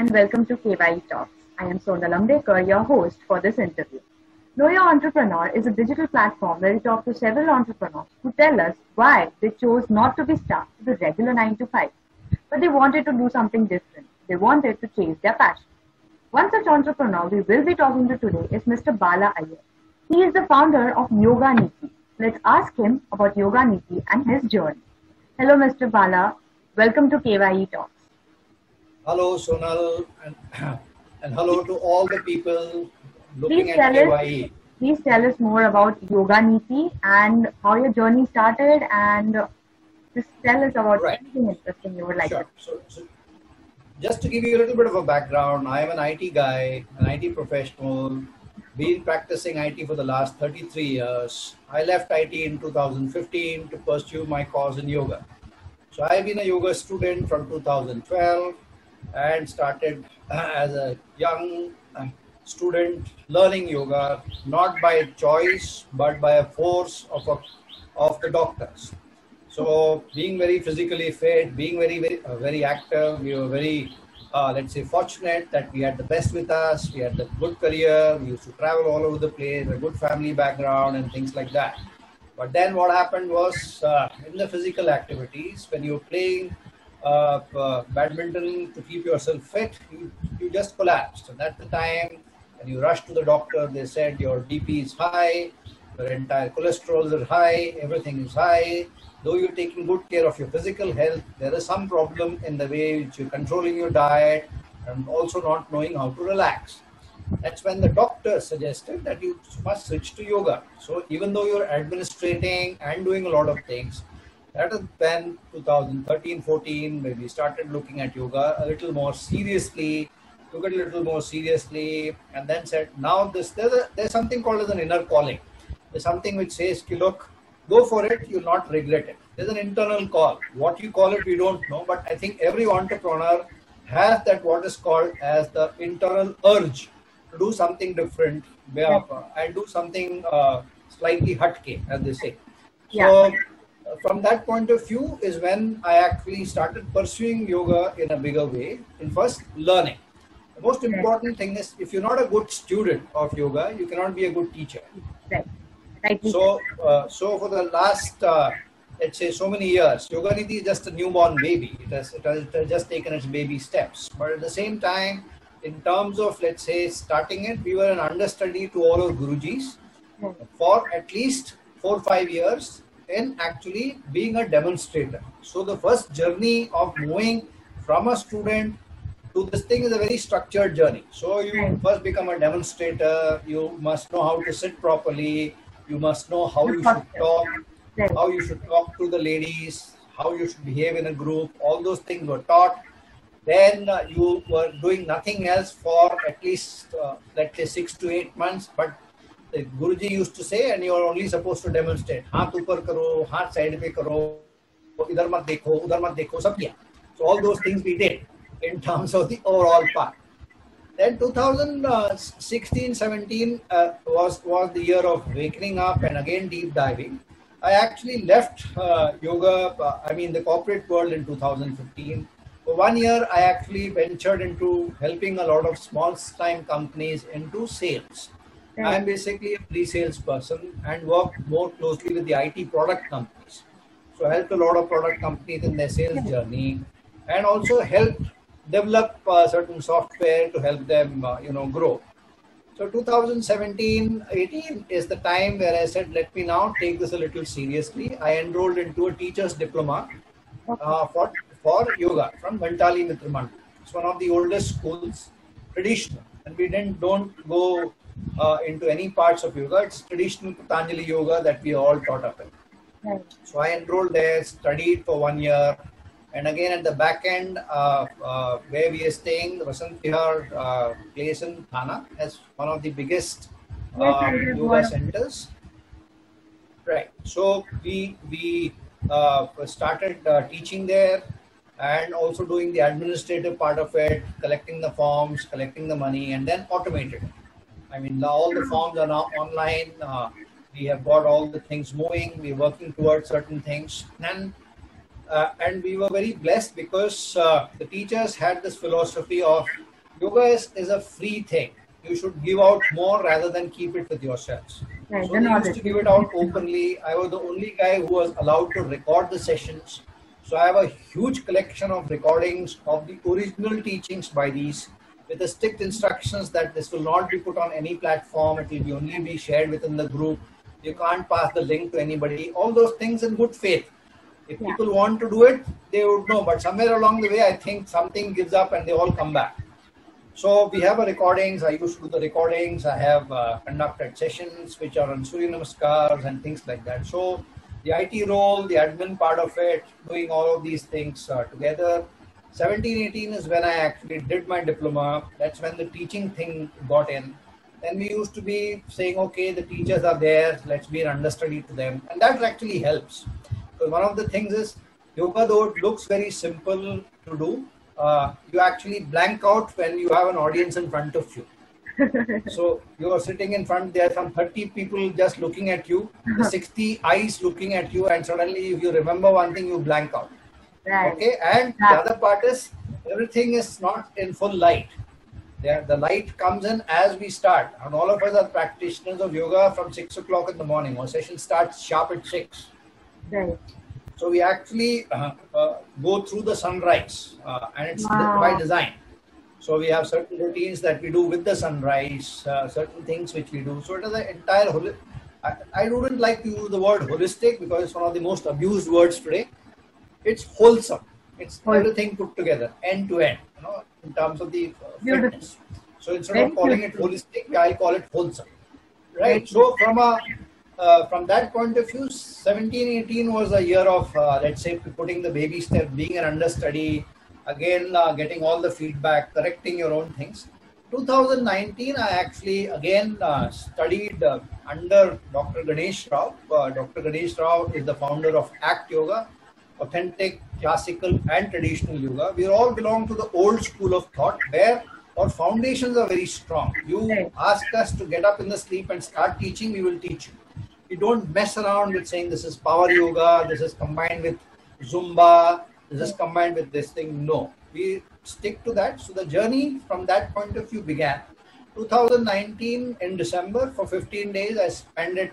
and welcome to KYE Talks. I am Sonal Ambekar, your host for this interview. Know Your Entrepreneur is a digital platform where we talk to several entrepreneurs who tell us why they chose not to be stuck to the regular 9 to 5, but they wanted to do something different. They wanted to chase their passion. One such entrepreneur we will be talking to today is Mr. Bala Iyer. He is the founder of Yoga Niti. Let's ask him about Yoga Niti and his journey. Hello, Mr. Bala. Welcome to KYE Talks. Hello, Sonal, and hello to all the people looking Please at tell KYE. Please tell us more about Yoga Niti and how your journey started, and just tell us about anything interesting you would like to. So, just to give you a little bit of a background, I am an IT guy, an IT professional, been practicing IT for the last 33 years. I left IT in 2015 to pursue my cause in yoga. So I've been a yoga student from 2012 and started as a young student learning yoga, not by choice, but by a force of the doctors. So being very physically fit, being very active, we were very, let's say, fortunate that we had the best with us. We had a good career. We used to travel all over the place, a good family background and things like that. But then what happened was in the physical activities, when you're playing badminton to keep yourself fit, you just collapsed. And at the time, when you rushed to the doctor, they said your BP is high, your entire cholesterol is high, everything is high. Though you're taking good care of your physical health, there is some problem in the way which you're controlling your diet and also not knowing how to relax. That's when the doctor suggested that you must switch to yoga. So even though you're administrating and doing a lot of things, that is when 2013-14, when we started looking at yoga a little more seriously, took it a little more seriously, and then said, now there's something called as an inner calling. There's something which says, look, go for it, you'll not regret it. There's an internal call. What you call it, we don't know, but I think every entrepreneur has that what is called as the internal urge to do something different and do something slightly hatke, as they say. So from that point of view is when I actually started pursuing yoga in a bigger way, in first learning. The most important thing is, if you're not a good student of yoga, you cannot be a good teacher. So for the last, let's say, so many years, Yoga Niti is just a newborn baby. It has just taken its baby steps. But at the same time, in terms of, let's say, starting it, we were an understudy to all our Gurujis for at least 4 or 5 years in actually being a demonstrator. So the first journey of moving from a student to this thing is a very structured journey. So you first become a demonstrator, you must know how to sit properly, you must know how you should talk to the ladies, how you should behave in a group. All those things were taught. Then you were doing nothing else for at least, let's say, 6 to 8 months. But the Guruji used to say, and you are only supposed to demonstrate. Haath upar karo, haath side pe karo, idhar mat dekho, udhar mat dekho, sab kiya. So all those things we did in terms of the overall part. Then 2016-17 was the year of waking up and again deep diving. I actually left yoga, the corporate world in 2015. For 1 year, I actually ventured into helping a lot of small-time companies into sales. I'm basically a pre-sales person and work more closely with the IT product companies. So I helped a lot of product companies in their sales journey and also helped develop certain software to help them, grow. So 2017-18 is the time where I said, let me now take this a little seriously. I enrolled into a teacher's diploma for yoga from Ghantali Mitra Mandal. It's one of the oldest schools, traditional, and we don't go into any parts of yoga. It's traditional Patanjali yoga that we all taught up in. So I enrolled there, studied for 1 year. And again, at the back end, where we are staying, the Vasant Vihar place in Thana as one of the biggest yoga centers. Right. So we started teaching there and also doing the administrative part of it, collecting the forms, collecting the money, and then automated it. All the forms are now online. We have got all the things moving. We're working towards certain things. And we were very blessed because the teachers had this philosophy of yoga is a free thing. You should give out more rather than keep it with yourselves. Right, So the they used knowledge. to give it out openly. I was the only guy who was allowed to record the sessions. So I have a huge collection of recordings of the original teachings by these, with the strict instructions that this will not be put on any platform. It will be only be shared within the group. You can't pass the link to anybody. All those things in good faith. If Yeah. people want to do it, they would know. But somewhere along the way, I think something gives up and they all come back. So we have a recordings. I used to do the recordings. I have conducted sessions which are on Surya Namaskars and things like that. So the IT role, the admin part of it, doing all of these things together. 17, 18 is when I actually did my diploma. That's when the teaching thing got in. Then we used to be saying, okay, the teachers are there. Let's be an understudy to them. And that actually helps. Because one of the things is, yoga, though it looks very simple to do, you actually blank out when you have an audience in front of you. So you are sitting in front, there are some 30 people just looking at you, 60 eyes looking at you, and suddenly if you remember one thing, you blank out. Right. Okay, and the other part is, everything is not in full light. The light comes in as we start, and all of us are practitioners of yoga from 6 o'clock in the morning. Our session starts sharp at 6. Right. So we actually go through the sunrise, and it's Wow. by design. So we have certain routines that we do with the sunrise, certain things which we do. So it is an entire I wouldn't like to use the word holistic because it's one of the most abused words today. It's wholesome. It's everything put together, end to end, in terms of the fitness. So instead of calling it holistic, I call it wholesome. Right. So from that point of view, 17, 18 was a year of, let's say, putting the baby step, being an understudy, again, getting all the feedback, correcting your own things. 2019, I actually, again, studied under Dr. Ganesh Rao. Dr. Ganesh Rao is the founder of ACT Yoga, authentic, classical, and traditional yoga. We all belong to the old school of thought where our foundations are very strong. You ask us to get up in the sleep and start teaching, we will teach you. We don't mess around with saying this is power yoga, this is combined with Zumba, this is combined with this thing. No, we stick to that. So the journey from that point of view began. 2019 in December, for 15 days, I spent it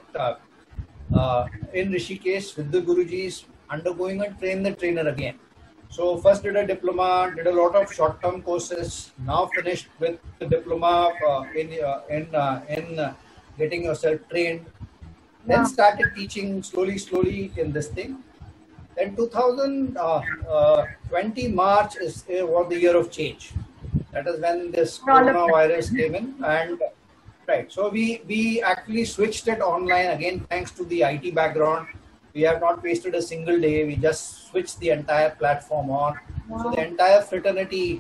in Rishikesh with the Gurujis, undergoing a train the trainer again. So first did a diploma, did a lot of short-term courses, now finished with the diploma in getting yourself trained. Then started teaching slowly in this thing. Then 2020 March was the year of change. That is when this coronavirus came in, and right. So we actually switched it online again, thanks to the IT background. We have not wasted a single day. We just switched the entire platform on. So the entire fraternity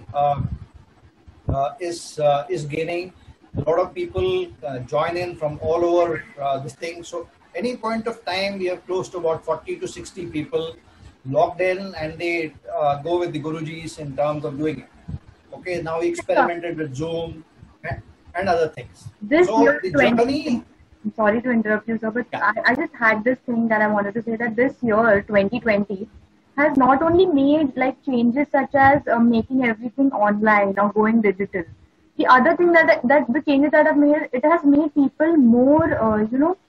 is gaining. A lot of people join in from all over this thing. So any point of time, we have close to about 40 to 60 people logged in, and they go with the Gurujis in terms of doing it. Okay, now we experimented with Zoom and other things. This so year, the journey. I'm sorry to interrupt you, sir, but I just had this thing that I wanted to say, that this year, 2020, has not only made like changes such as making everything online or going digital. The other thing that the changes that have made, it has made people more,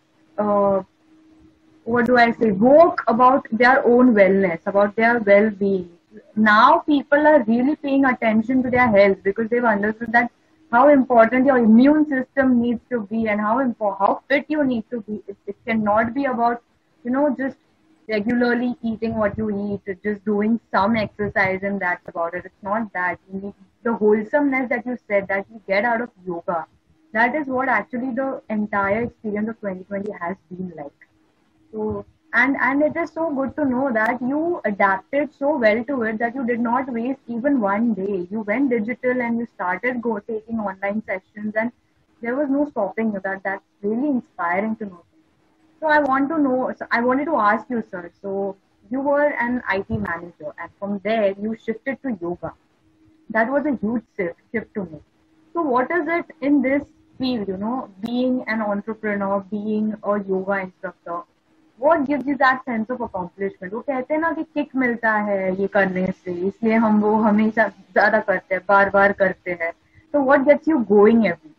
what do I say, woke about their own wellness, about their well-being. Now people are really paying attention to their health because they've understood that how important your immune system needs to be and how fit you need to be. It cannot be about, just regularly eating what you eat, just doing some exercise and that's about it. It's not that. You need the wholesomeness that you said that you get out of yoga. That is what actually the entire experience of 2020 has been like. So, and it is so good to know that you adapted so well to it that you did not waste even one day. You went digital and you started taking online sessions, and there was no stopping you. That's really inspiring to know. So I wanted to ask you, sir. So you were an IT manager, and from there you shifted to yoga. That was a huge shift to me. So what is it in this field, being an entrepreneur, being a yoga instructor? What gives you that sense of accomplishment? वो कहते हैं ना कि kick मिलता है ये करने से, इसलिए हम वो हमेशा ज़्यादा करते हैं, बार-बार करते हैं. So what gets you going every day?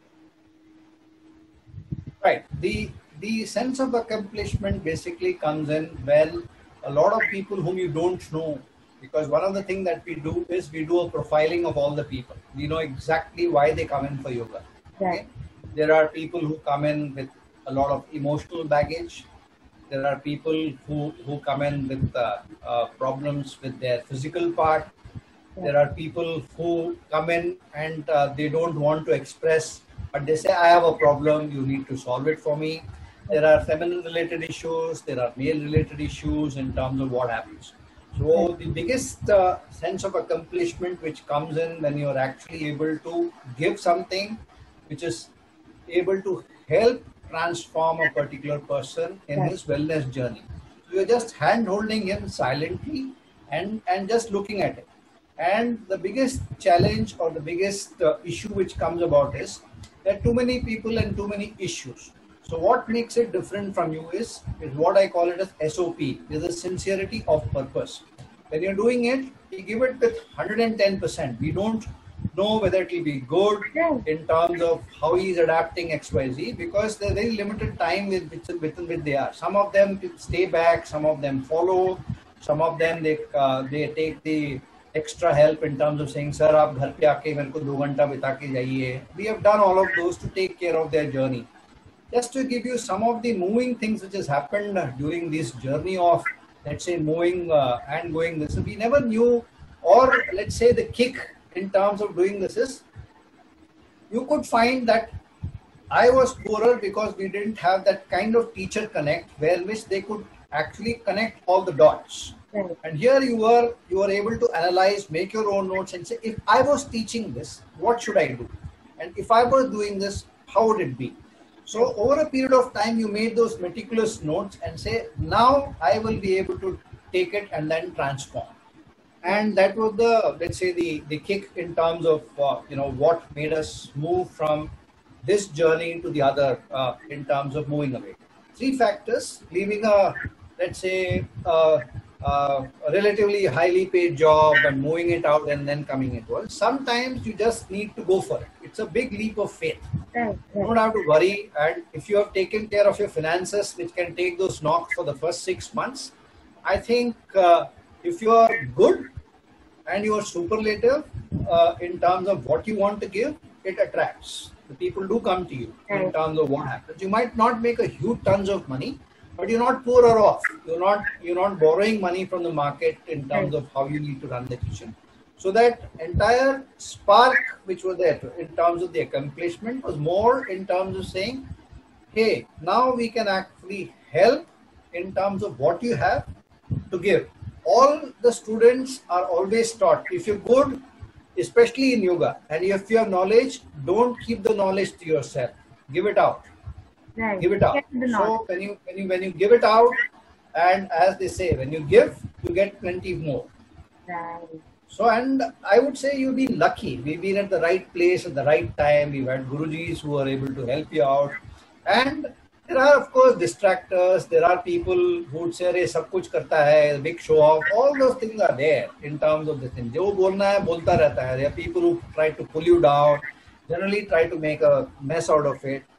Right. The sense of accomplishment basically comes in when a lot of people whom you don't know, because one of the things that we do is we do a profiling of all the people. We know exactly why they come in for yoga. Right. Okay. There are people who come in with a lot of emotional baggage. There are people who come in with problems with their physical part. There are people who come in and they don't want to express, but they say, I have a problem, you need to solve it for me. There are feminine related issues, there are male related issues in terms of what happens. So the biggest sense of accomplishment which comes in when you're actually able to give something which is able to help transform a particular person in his wellness journey. So you're just hand holding him silently and just looking at it. And the biggest challenge or the biggest issue which comes about is that too many people and too many issues. So what makes it different from you is what I call it as SOP, is the sincerity of purpose. When you're doing it, we give it with 110%. We don't know whether it will be good in terms of how he's adapting XYZ, because there's very limited time with which they are. Some of them stay back, some of them follow, some of them they take the extra help in terms of saying, sir, आप घर पे आके मेरे को 2 घंटा बिता के जाइए. We have done all of those to take care of their journey. Just to give you some of the moving things which has happened during this journey of, let's say, moving and going this. We never knew, or let's say the kick in terms of doing this is, you could find that I was poorer because we didn't have that kind of teacher connect where which they could actually connect all the dots. Right. And here you were able to analyze, make your own notes and say, if I was teaching this, what should I do? And if I was doing this, how would it be? So over a period of time, you made those meticulous notes and say, now I will be able to take it and then transform. And that was the, let's say, the kick in terms of, what made us move from this journey to the other in terms of moving away. 3 factors: leaving a, let's say, a relatively highly paid job and moving it out and then coming into it. Sometimes you just need to go for it. It's a big leap of faith. You don't have to worry. And if you have taken care of your finances, which can take those knocks for the first 6 months, I think if you are good and you are superlative in terms of what you want to give, it attracts. The people do come to you in terms of what happens. You might not make a huge tons of money, but you're not poorer off. You're not borrowing money from the market in terms of how you need to run the kitchen. So that entire spark which was there in terms of the accomplishment was more in terms of saying, hey, now we can actually help in terms of what you have to give. All the students are always taught, if you're good, especially in yoga, and if you have knowledge, don't keep the knowledge to yourself. Give it out. Right. Give it out. So when you give it out, and as they say, when you give, you get plenty more. Right. So, and I would say you've been lucky. We've been at the right place at the right time. We've had Gurujis who are able to help you out. And there are, of course, distractors. There are people who would say, "Arey, sab kuch karta hai, big show off." All those things are there in terms of the thing. Jo bolna hai, bolta rehta hai. There are people who try to pull you down, generally try to make a mess out of it.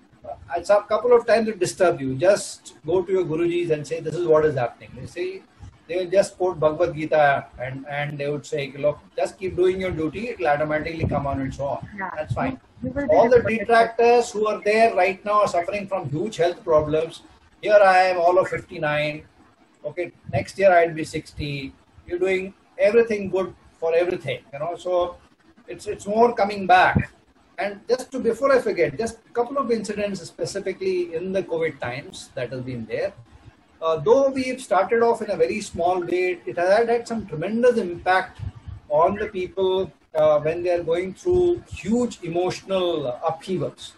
A couple of times it disturb you. Just go to your Gurujis and say, "This is what is happening." They say, they will just quote Bhagavad Gita and they would say, look, just keep doing your duty, it will automatically come on and so on. Yeah. That's fine. All the detractors who are there right now are suffering from huge health problems. Here I am, all of 59. Okay, next year I'll be 60. You're doing everything good for everything, so it's more coming back. And before I forget, just a couple of incidents specifically in the COVID times that has been there. Though we've started off in a very small way, it has had some tremendous impact on the people when they are going through huge emotional upheavals.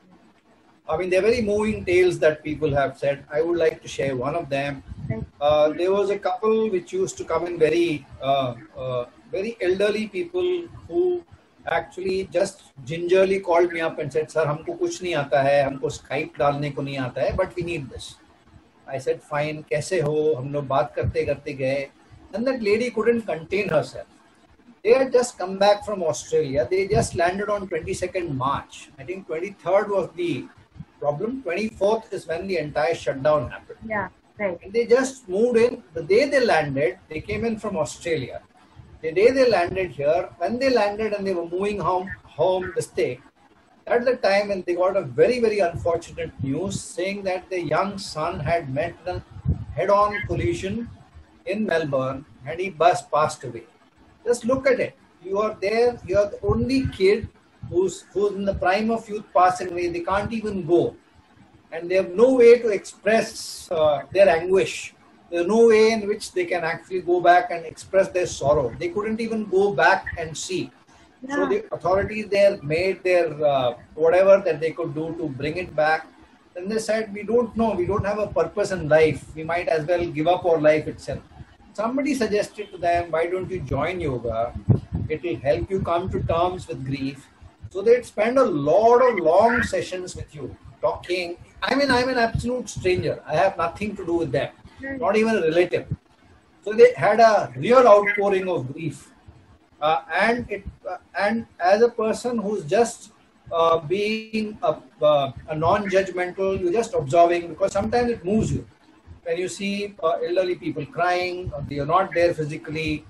I mean, they're very moving tales that people have said. I would like to share one of them. There was a couple which used to come in very elderly people who actually just gingerly called me up and said, "Sir, हमको कुछ नहीं आता है, हमको Skype डालने को नहीं आता है, but we need this." I said, fine, कैसे हो? हम लोग बात करते करते गए. And that lady couldn't contain herself. They had just come back from Australia. They just landed on 22nd March. I think 23rd was the problem. 24th is when the entire shutdown happened. Yeah, right. And they just moved in. The day they landed, they came in from Australia. The day they landed here, when they landed and they were moving home this day, at the time when they got a very, very unfortunate news saying that their young son had met a head-on collision in Melbourne and he passed away. Just look at it. You are there, you are the only kid who's in the prime of youth passing away. They can't even go. And they have no way to express their anguish. There's no way in which they can actually go back and express their sorrow. They couldn't even go back and see. Yeah. So the authorities there made their whatever that they could do to bring it back. Then they said, we don't know, we don't have a purpose in life. We might as well give up our life itself. Somebody suggested to them, why don't you join yoga? It will help you come to terms with grief. So they'd spend a lot of long sessions with you, talking. I mean, I'm an absolute stranger. I have nothing to do with them, not even a relative. So they had a real outpouring of grief. And as a person who's just being a non-judgmental, you're just observing, because sometimes it moves you. When you see elderly people crying, or they are not there physically.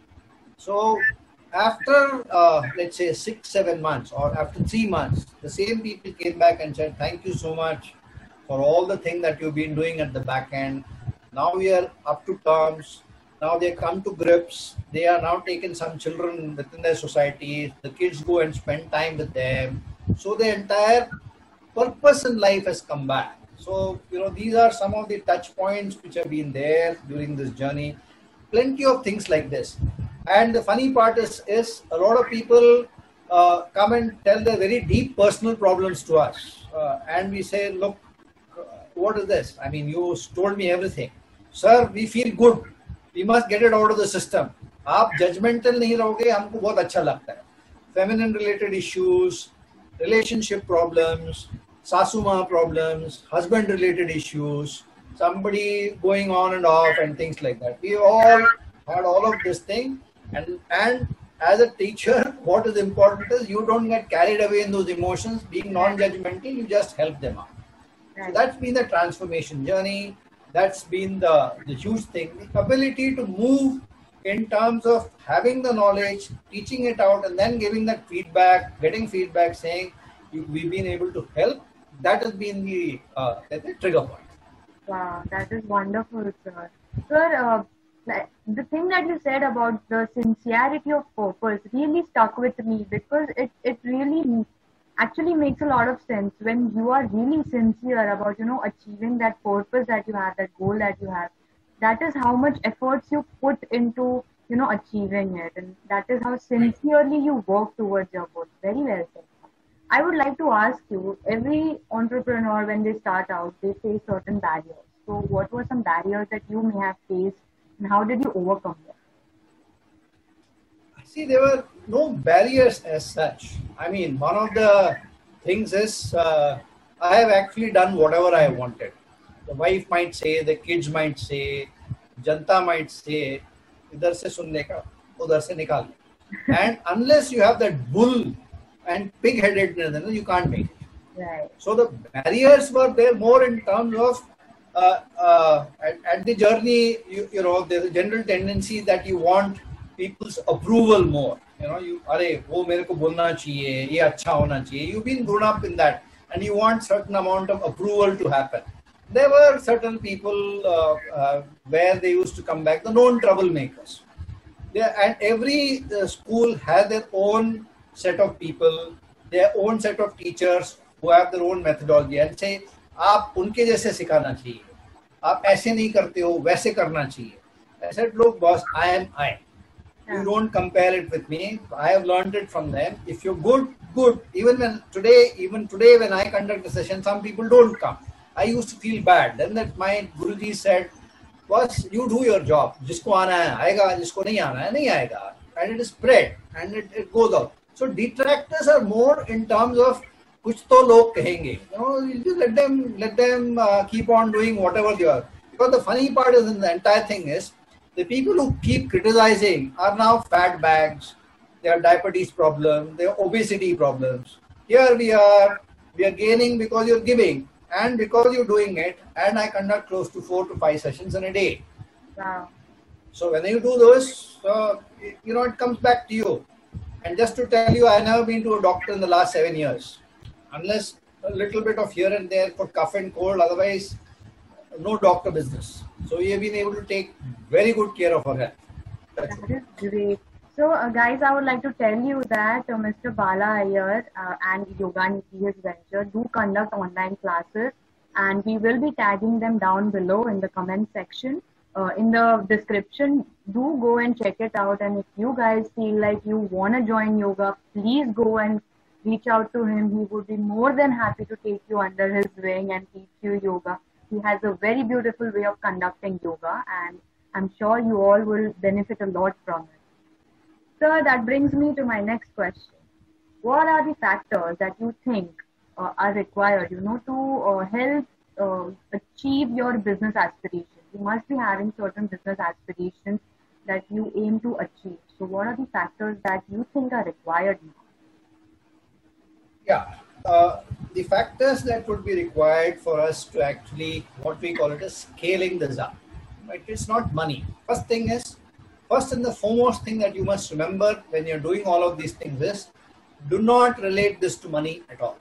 So after, let's say 6-7 months, or after 3 months, the same people came back and said, thank you so much for all the thing that you've been doing at the back end. Now we are up to terms. Now they come to grips. They are now taking some children within their society. The kids go and spend time with them. So the entire purpose in life has come back. So, these are some of the touch points which have been there during this journey. Plenty of things like this. And the funny part is a lot of people come and tell their very deep personal problems to us. And we say, look, what is this? I mean, you told me everything. Sir, we feel good. We must get it out of the system. आप judgmental नहीं रहोगे, हमको बहुत अच्छा लगता है. Feminine related issues, relationship problems, Sasuma problems, husband related issues, somebody going on and off and things like that. We all had all of this thing. And as a teacher, what is important is you don't get carried away in those emotions. Being non-judgmental, you just help them out. So that's been the transformation journey. That's been the huge thing. The ability to move in terms of having the knowledge, teaching it out, and then giving that feedback, getting feedback saying, we've been able to help. That has been the trigger point. Wow, that is wonderful, sir. Sir, the thing that you said about the sincerity of purpose really stuck with me, because it really actually makes a lot of sense when you are really sincere about, achieving that purpose that you have, that goal that you have. That is how much efforts you put into, achieving it. And that is how sincerely you work towards your goal. Very well said. I would like to ask you, every entrepreneur, when they start out, they face certain barriers. So what were some barriers that you may have faced, and how did you overcome them? See, there were no barriers as such. I mean, one of the things is I have actually done whatever I wanted. The wife might say, the kids might say, Janta might say, idhar se sunne ka, udhar se nikal. And unless you have that bull and pig-headedness, you can't make it. Right. So the barriers were there more in terms of at the journey, there's a general tendency that you want people's approval more. You've been grown up in that, and you want certain amount of approval to happen. There were certain people where they used to come back, the known troublemakers. And every school has their own set of people, their own set of teachers who have their own methodology and say, आप उनके जैसे सिखाना चाहिए, आप ऐसे नहीं करते हो, वैसे करना चाहिए. I said, look, boss, I am I. You don't compare it with me. I have learned it from them. If you're good, good. Even today, when I conduct a session, some people don't come. I used to feel bad. Then that my Guruji said, boss, you do your job. जिसको आना है आएगा, जिसको नहीं आना है नहीं आएगा. And it is spread and it goes out. So detractors are more in terms of कुछ तो लोग कहेंगे. You just let them keep on doing whatever they are. Because the funny part is in the entire thing is the people who keep criticizing are now fat bags. their diabetes problem, their obesity problems. Here we are gaining because you're giving and because you're doing it. And I conduct close to 4 to 5 sessions in a day. Wow. So when you do those, it comes back to you. And just to tell you, I've never been to a doctor in the last 7 years, unless a little bit of here and there for cough and cold. Otherwise, no doctor business. So we have been able to take very good care of our health. That's That is great. So, guys, I would like to tell you that Mr. Bala Iyer and Yoga Niti, his venture, do conduct online classes, and we will be tagging them down below in the comment section. In the description, do go and check it out. And if you guys feel like you want to join yoga, please go and reach out to him. He would be more than happy to take you under his wing and teach you yoga. He has a very beautiful way of conducting yoga, and I'm sure you all will benefit a lot from it. Sir, that brings me to my next question. What are the factors that you think are required, to help achieve your business aspirations? You must be having certain business aspirations that you aim to achieve. So what are the factors that you think are required now? Yeah, the factors that would be required for us to actually, what we call it as scaling this up, right? It's not money. First and the foremost thing that you must remember when you're doing all of these things is, do not relate this to money at all.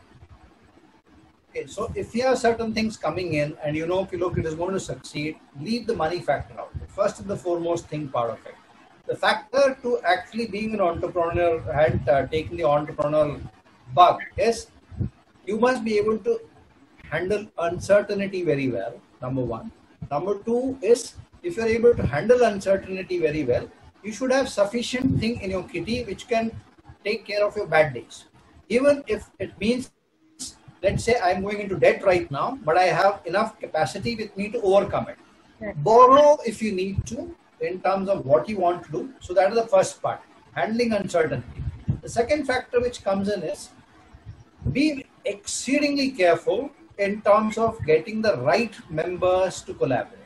Okay, so if you have certain things coming in and you know, if you look, it is going to succeed, leave the money factor out. First and the foremost thing part of it. The factor to actually being an entrepreneur and taking the entrepreneurial bug is you must be able to handle uncertainty very well, number one. Number two is, if you're able to handle uncertainty very well, you should have sufficient thing in your kitty which can take care of your bad days. Even if it means, let's say I'm going into debt right now, but I have enough capacity with me to overcome it. Yes. Borrow if you need to in terms of what you want to do. So that is the first part, handling uncertainty. The second factor which comes in is, be exceedingly careful in terms of getting the right members to collaborate.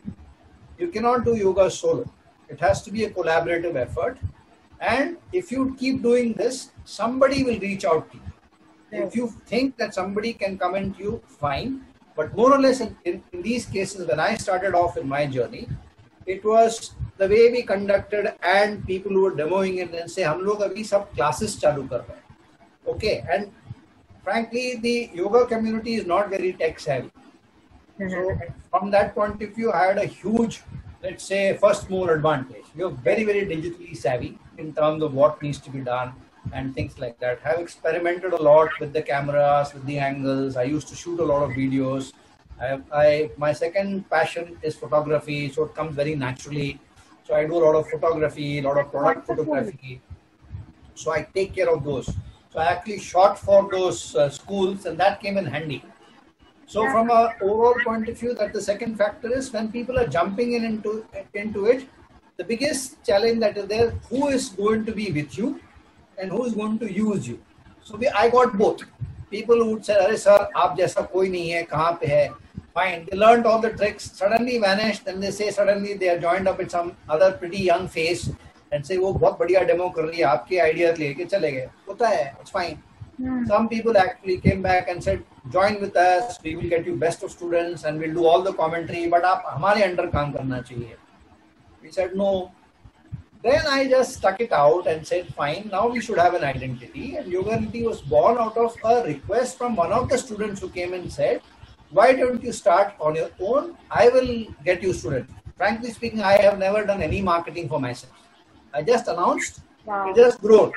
You cannot do yoga solo. It has to be a collaborative effort. And if you keep doing this, somebody will reach out to you. If you think that somebody can come into you, fine. But more or less in these cases, when I started off in my journey, it was the way we conducted and people who were demoing it and say, "Hum log abhi sab classes chalu kar rahe hain." Okay, and frankly, the yoga community is not very tech savvy. So from that point of view, I had a huge, let's say, first mover advantage. You're very, very digitally savvy in terms of what needs to be done and things like that. Have experimented a lot with the cameras, with the angles. I used to shoot a lot of videos. My second passion is photography, so it comes very naturally. So I do a lot of photography, a lot of product photography. So I take care of those. So I actually shot for those schools, and that came in handy. So from an overall point of view, that the second factor is when people are jumping into it, the biggest challenge that is there, who is going to be with you and who is going to use you. So I got both. People who would say, "Arey sir, aap jaisa koi nahi hai, kahan pe hai?" Fine, they learned all the tricks, suddenly vanished, and they say suddenly they are joined up with some other pretty young face and say, "वो बहुत बढ़िया demo कर रही है, आपके ideas लेके चले गए." होता है, it's fine. Some people actually came back and said, "Join with us, we will get you best of students and we'll do all the commentary, but आप हमारे under काम करना चाहिए." We said no. Then I just stuck it out and said, "Fine, now we should have an identity." And Yoga Niti was born out of a request from one of the students who came and said, "Why don't you start on your own? I will get you students." Frankly speaking, I have never done any marketing for myself. I just announced. Wow. It just grew.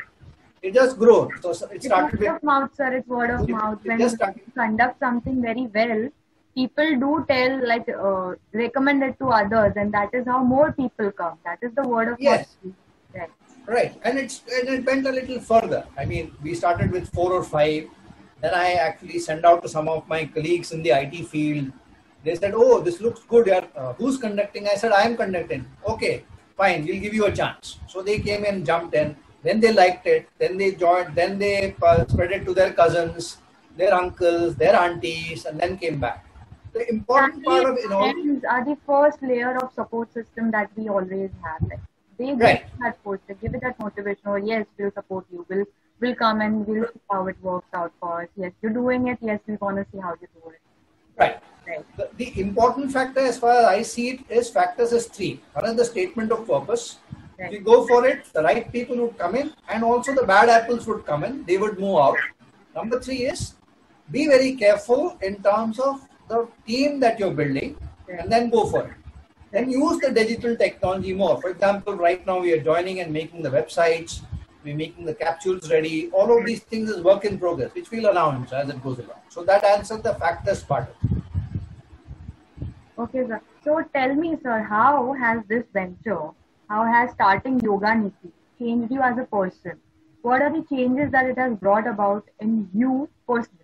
So it started word of mouth, sir. It's word of mouth. When you conduct something very well, people do tell, like, recommend it to others, and that is how more people come. That is the word of mouth. Right. And it went a little further. I mean, we started with 4 or 5. Then I actually sent out to some of my colleagues in the IT field. They said, "Oh, this looks good. Who's conducting?" I said, "I am conducting." "Okay, fine. We'll give you a chance." So they came and jumped in. Then they liked it. Then they joined. Then they spread it to their cousins, their uncles, their aunties, and then came back. The important part of friends are the first layer of support system that we always have. They give Right. that push, they give it that motivation. Or yes, we'll support you. We'll come and we'll see how it works out for us. Yes, you're doing it. Yes, we want to see how you do it. Right. Right. The important factor, as far as I see it, is factors as three. One is the statement of purpose. If Right. you go for it, the right people would come in, and also the bad apples would come in. They would move out. Number three is be very careful in terms of the team that you're building, and then go for it. Then use the digital technology more. For example, right now we are joining and making the websites, we're making the capsules ready. All of these things is work in progress, which we'll announce as it goes along. So that answers the factors part of it. Okay, sir. So tell me, sir, how has this venture, how has starting Yoga Niti changed you as a person? What are the changes that it has brought about in you personally?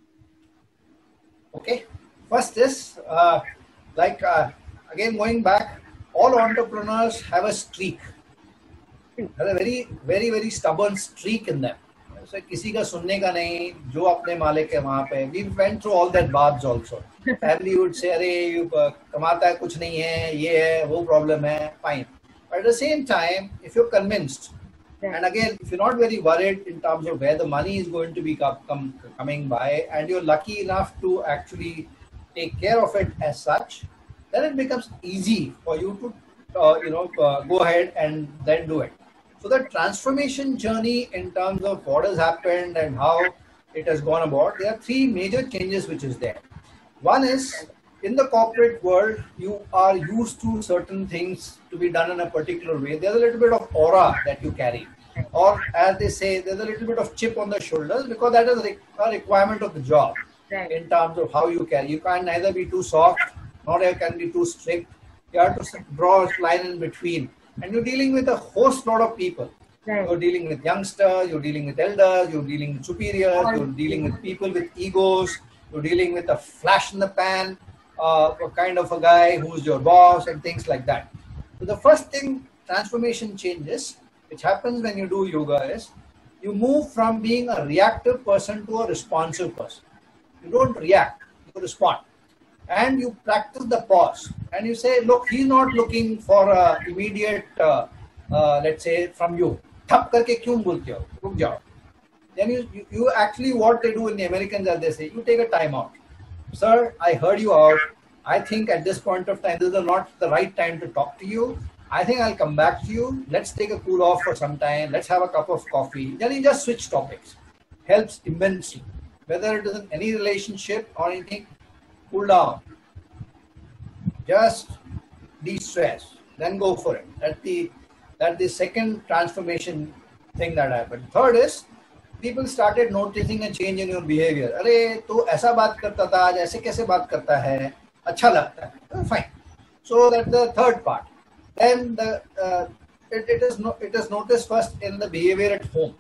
Okay. First is, again, going back, all entrepreneurs have a streak. Have a very, very, very stubborn streak in them. So, किसी का सुनने का नहीं, जो अपने मालिक है वहाँ पे. We went through all that baths also. Family would say, अरे कमाता है कुछ नहीं है, ये है, वो problem है, fine. But at the same time, if you're convinced, and again, if you're not very worried in terms of where the money is going to be coming by, and you're lucky enough to actually take care of it as such, then it becomes easy for you to, go ahead and then do it. So the transformation journey in terms of what has happened and how it has gone about, there are three major changes which is there. One is, in the corporate world, you are used to certain things to be done in a particular way. There's a little bit of aura that you carry. Or as they say, there's a little bit of chip on the shoulders because that is a requirement of the job. Right. In terms of how you carry. You can't neither be too soft, nor you can be too strict. You have to draw a line in between. And you're dealing with a host lot of people. Right. You're dealing with youngsters, you're dealing with elders, you're dealing with superiors, you're dealing with people with egos, you're dealing with a flash in the pan, a kind of a guy who's your boss and things like that. So the first thing, transformation changes, which happens when you do yoga is, you move from being a reactive person to a responsive person. You don't react, you respond. And you practice the pause. And you say, look, he's not looking for immediate, let's say, from you. Thap karke kyun bolte ho? Ruk jao. Then you actually, what they do in the Americans, as they say, you take a time out. Sir, I heard you out. I think at this point of time, this is not the right time to talk to you. I think I'll come back to you. Let's take a cool off for some time. Let's have a cup of coffee. Then you just switch topics. Helps immensely. Whether it is in any relationship or anything, cool down. Just de-stress. Then go for it. That's the second transformation thing that happened. Third is, people started noticing a change in your behavior. अरे तो ऐसा बात करता था, आज ऐसे कैसे बात करता है? अच्छा लगता है. Fine. So that's the third part. Then it is noticed first in the behavior at home.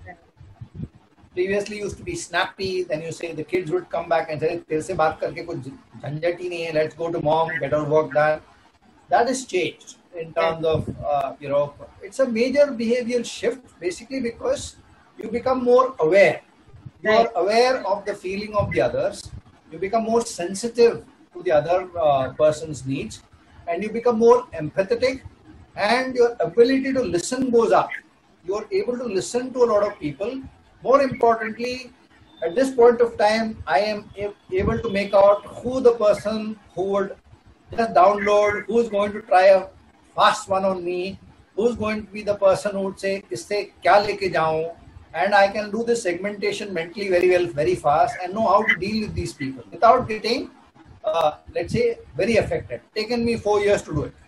Previously used to be snappy. Then you say the kids would come back and say, "तेरे से बात करके कुछ झंझट ही नहीं है. Let's go to mom, get our work done." That is changed in terms of it's a major behavioral shift basically because you become more aware. You are aware of the feeling of the others. You become more sensitive to the other person's needs, and you become more empathetic, and your ability to listen goes up. You are able to listen to a lot of people. More importantly, at this point of time, I am able to make out who the person who would just download, who's going to try a fast one on me, who's going to be the person who would say, "Isse kya leke jaun?" And I can do this segmentation mentally very well, very fast, and know how to deal with these people without getting, let's say, very affected. Taken me 4 years to do it.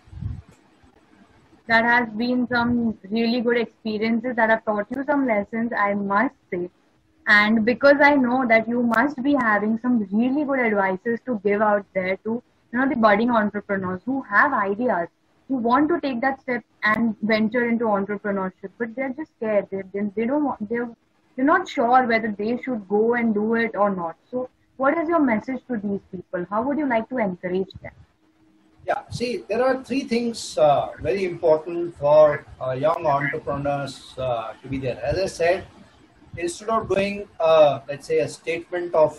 That has been some really good experiences that have taught you some lessons, I must say. And because I know that you must be having some really good advices to give out there to the budding entrepreneurs who have ideas, who want to take that step and venture into entrepreneurship, but they're just scared. They're not sure whether they should go and do it or not. So what is your message to these people? How would you like to encourage them? Yeah, see, there are three things very important for young entrepreneurs to be there. As I said, instead of doing, let's say, a statement of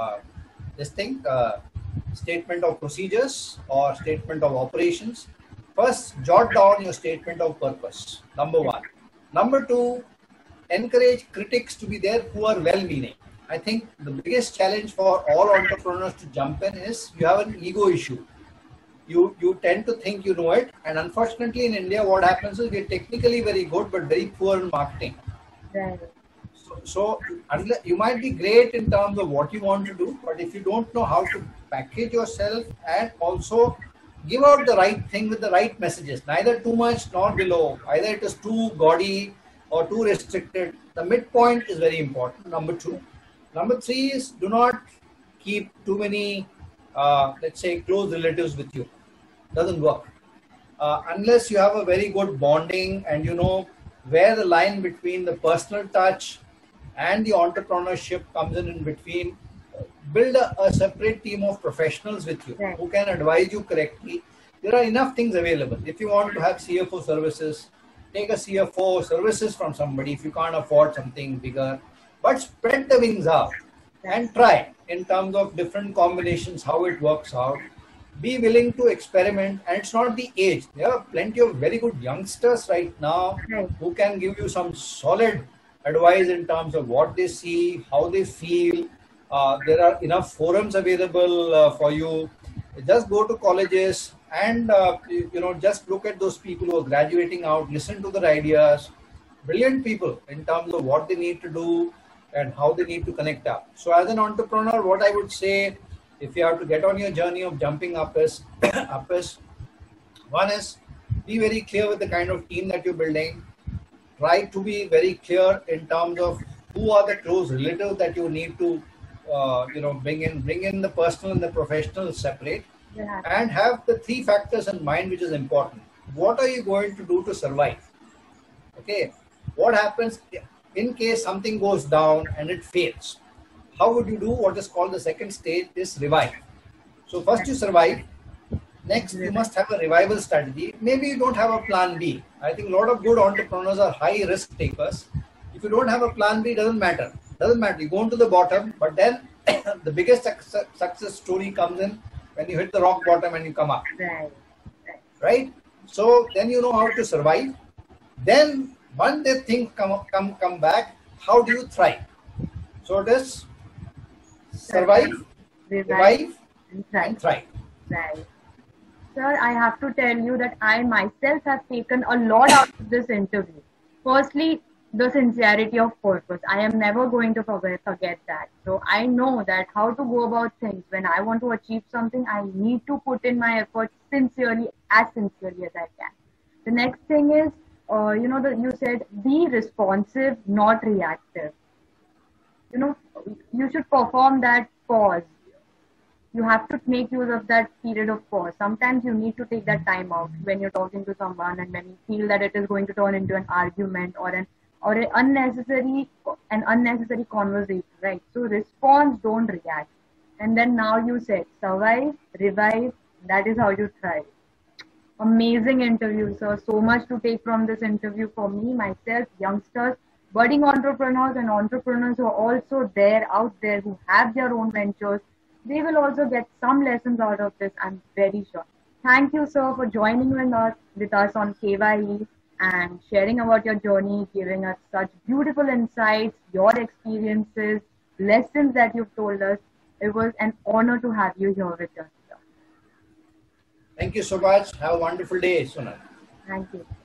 statement of procedures or statement of operations, First, jot down your statement of purpose. Number one. Number two, encourage critics to be there who are well-meaning. I think the biggest challenge for all entrepreneurs to jump in is you have an ego issue. You tend to think you know it, and unfortunately in India what happens is we're technically very good but very poor in marketing. Right. So you might be great in terms of what you want to do, but if you don't know how to package yourself and also give out the right thing with the right messages, neither too much nor below, either it is too gaudy or too restricted, the midpoint is very important. Number two. Number three is do not keep too many, let's say, close relatives with you. Doesn't work. Unless you have a very good bonding and you know where the line between the personal touch and the entrepreneurship comes in between, build a separate team of professionals with you who can advise you correctly. There are enough things available. If you want to have CFO services, take a CFO services from somebody if you can't afford something bigger. But spread the wings out and try in terms of different combinations, how it works out. Be willing to experiment, and it's not the age. There are plenty of very good youngsters right now who can give you some solid advice in terms of what they see, how they feel. There are enough forums available for you. Just go to colleges and just look at those people who are graduating out, listen to their ideas. Brilliant people in terms of what they need to do and how they need to connect up. So as an entrepreneur, what I would say, if you have to get on your journey of jumping up is, one is be very clear with the kind of team that you're building. Try to be very clear in terms of who are the close relatives that you need to bring in the personal and the professional separate, and have the three factors in mind, which is important. What are you going to do to survive? Okay, what happens in case something goes down and it fails? How would you do? What is called the second stage is revive. So first you survive. Next, you must have a revival strategy. Maybe you don't have a plan B. I think a lot of good entrepreneurs are high risk takers. If you don't have a plan B, it doesn't matter. Doesn't matter. You go to the bottom, but then the biggest success story comes in when you hit the rock bottom and you come up. Right? So then you know how to survive. Then once the things come back, how do you thrive? So it is survive, revive, and thrive. Right. Sir, I have to tell you that I myself have taken a lot out of this interview. Firstly, the sincerity of purpose. I am never going to forget that. So I know that how to go about things. When I want to achieve something, I need to put in my effort sincerely as I can. The next thing is, you said be responsive, not reactive. You should perform that pause. You have to make use of that period of pause. Sometimes you need to take that time out when you're talking to someone and when you feel that it is going to turn into an argument or an unnecessary conversation, right? So respond, don't react. And then now you said survive, revive. That is how you thrive. Amazing interview, sir. So much to take from this interview for me, myself, youngsters, budding entrepreneurs and entrepreneurs who are also out there who have their own ventures. They will also get some lessons out of this, I'm very sure. Thank you, sir, for joining with us on KYE and sharing about your journey, giving us such beautiful insights, your experiences, lessons that you've told us. It was an honor to have you here with us, sir. Thank you so much. Have a wonderful day, Sonal. Thank you.